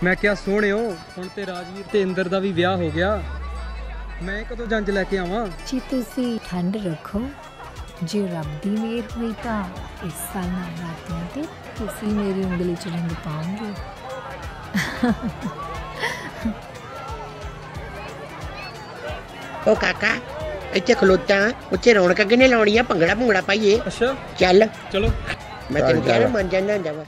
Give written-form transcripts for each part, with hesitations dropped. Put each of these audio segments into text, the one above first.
मैं क्या सोहणिओ हुण ते राजवीर ते इंदर दा भी विआह हो गया, मैं कदों जंज लैके आवां? जी तुसी ठंड रखो, जे रब दी मेहर हुई तां इस साल नवरात्रियां ते तुसी मेरी उंगली च रिंग पाओगे। ओ काका इत्थे खलोता उत्थे रौनक किने लाउणी आ? भंगड़ा भुंगड़ा पाइए। अच्छा चल चलो मैं तेन कह रहा मन जाना हुंदा वा।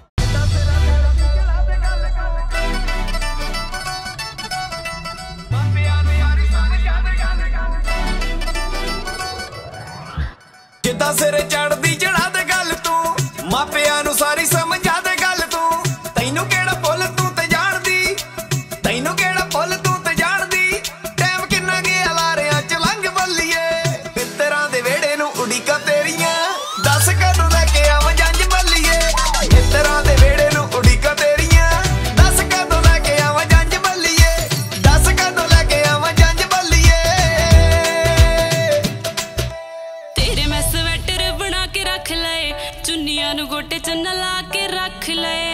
जिद्दां सिर चढ़दी चढ़ा दे गल तू, मापियां नूं सारी समझा दे गल तू। तैनूं केड़ा भुल तू ते जाणदी, तैनूं केड़ा भुल तू ते जाणदी। टैम किन्ना गया लारियां च लंघ बल्लीए, मित्तरां दे वेड़े नूं उड़ीकां तेरियां। दस कदों लैके आवां जंज बल्लीए, मित्तरां दे वेड़े नूं उड़ीकां तेरियां। दस कदों लैके आवां जंज बल्लीए, दस कदों लैके आवां जंज बल्लीए। तेरे मैं स्वेटर बना के रख ले, चुन्नियां नूं गोटे च नला के रख ले।